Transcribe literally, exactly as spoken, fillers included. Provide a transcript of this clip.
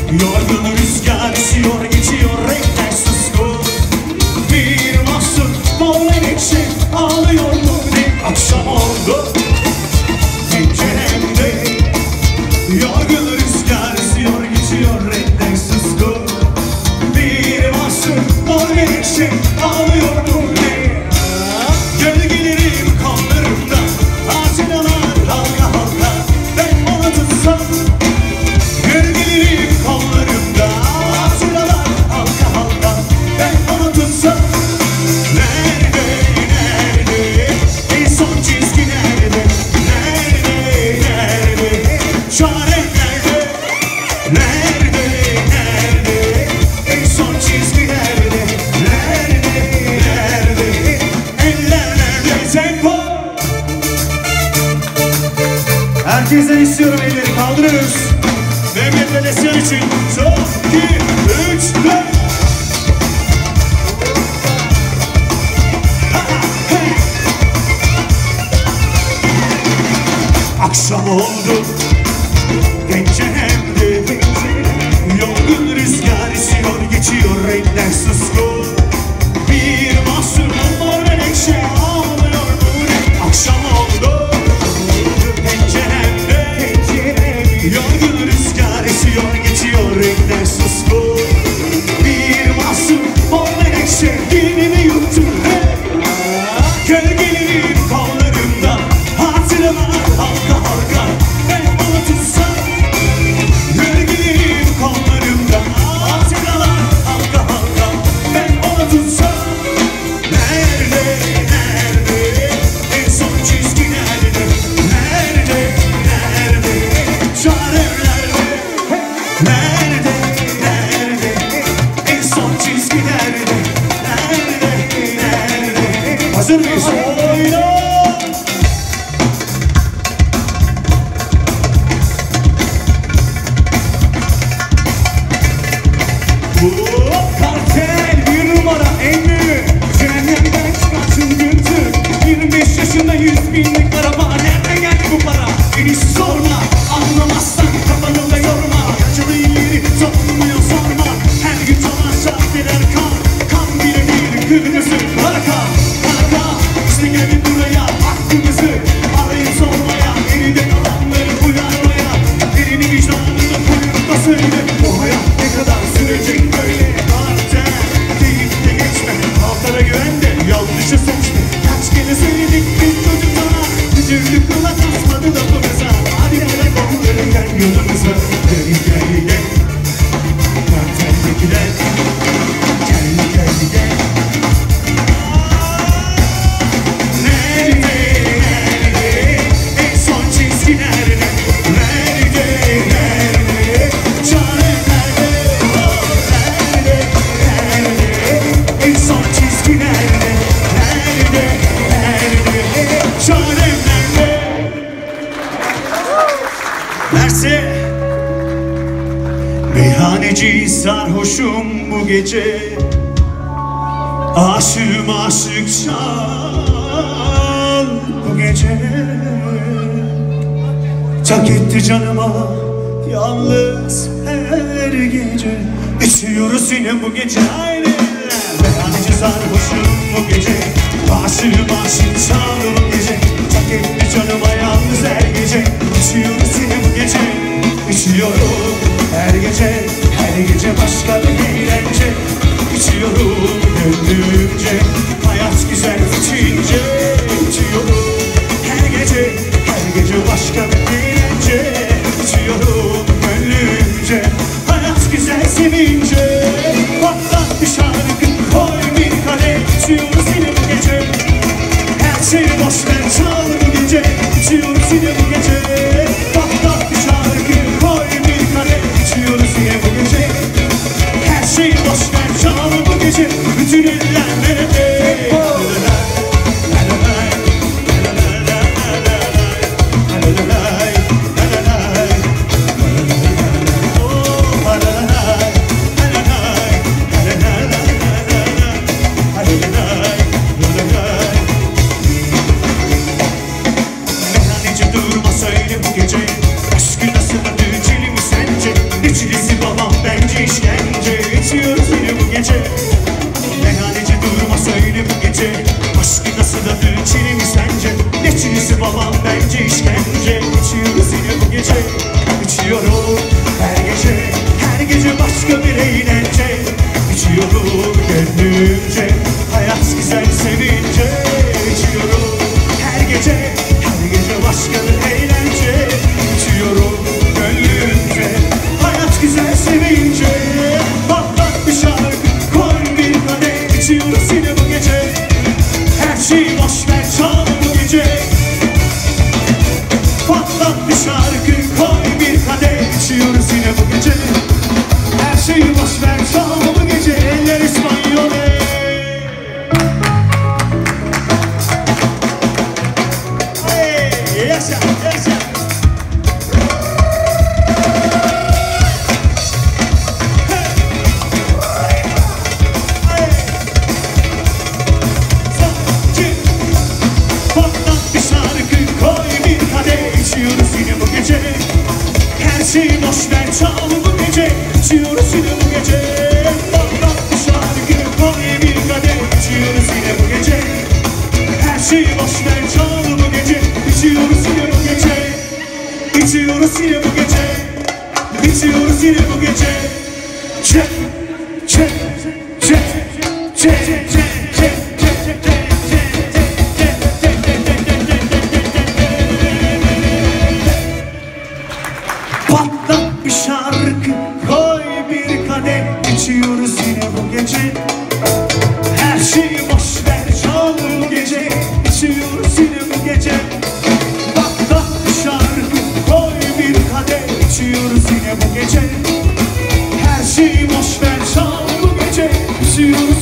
Yorgun rüzgar esiyor geçiyor renkler suskun. Bir mahzun mor menekşe ağlıyor mu ne? Akşam oldu penceremde. Yorgun rüzgar esiyor geçiyor renkler suskun. Bir mahzun mor menekşe ağlıyor mu ne? Gölgelerim kollarımda, hatıralar halka halka. Ben ona tutsam. Gölgelerim kollarımda, hatıralar halka halka. Ben ona tutsam. Nerede, nerede, en son çizgi nerede? Nerede, nerede, çare nerede? Nerede, nerede, en son çizgi nerede? Nerede, nerede, eller nerede? Tempo! Herkesten istiyorum, elleri kaldırıyoruz. Mehmet ve Neslihan için son, iki, üç, dört. Akşam oldu penceremde. Yorgun rüzgar esiyor geçiyor renkler suskun. Bir mahzun mor menekşe ağlıyor mu ne? Akşam oldu penceremde. Yorgun rüzgar esiyor geçiyor renkler suskun. Bir mahzun mor menekşe dilini yuttu. Gölgelerim kollarımda, hatıralar halka halka. Ben ona tutsam. Gölgelerim kollarımda, hatıralar halka halka. Ben ona tutsam. Nerede, nerede, en son çizgi nerede? Nerede, nerede, çare nerede? Nerede, nerede, en son çizgi nerede? Nerede, nerede? Hazır mıyız? Oyna! Bu kartel bir numara en büyük. Cehennemden çıkan çıngırtı. yirmi beş yaşında yüz binlik araba. Nereden geldi bu para? En iyisi sorma. Anlamazsan kafanı da yorma. Yaşadığı yeri toplamıyor sorma. Her gün çalan şart birer kan. Kan bile değil kırmızı. Haraka, haraka. İşte gelin buraya aklımızı arayıp sormaya. Geride kalanları uyarmaya. Elini vicdanını koyup da söyle. Bu hayat ne kadar sürecek böyle? Kartel deyip de geçme. Altlara güven de yanlışı seçme. Kaç kere söyledik biz çocuklara. Bir türlü kulak asmadı lafımıza. Hadi hele kolları gel yolumuza. Gel gel gel. Karteldekiler. Gel gel gel. Nerede, nerede, en son çizgi nerede? Nerede, nerede, çare nerede? Nerede, nerede, en son çizgi nerede? Nerede, nerede, çare nerede? Mersi. Meyhaneci sarhoşum bu gece. Aşığım aşık çal bu gece. Tak etti canıma yalnız her gece. İçiyoruz yine bu gece aynı. Meyhaneci sarhoşum bu gece. Aşığım aşık çal bu gece. Tak etti canıma yalnız her gece. İçiyoruz yine bu gece. İçiyorum her gece. Her gece başka bir eğlence. İçiyorum gönlümce. Hayat güzel içince. İçiyorum her gece. Her gece başka bir eğlence. İçiyorum gönlümce. Hayat güzel sevince. Patlat bir şarkı koy bir kadeh. İçiyoruz yine bu gece. Her şeyi boş ver çal bu gece. İçiyoruz yine bu gece. Patlat bir şarkı koy bir kadeh. İçiyoruz yine bu gece. Her şeyi boş ver çal bu gece. Bütün eller nerede? İçiyoruz yine bu gece. Çek, çek, çek, çek, çek, çek. Patlat bir şarkı, koy bir kadeh. İçiyoruz yine bu gece. Her şeyi boş ver, çal bu gece. İçiyoruz yine bu gece. Patlat bir şarkı, koy bir kadeh. İçiyoruz yine bu gece. Her şeyi boş ver, çal bu gece. İçiyoruz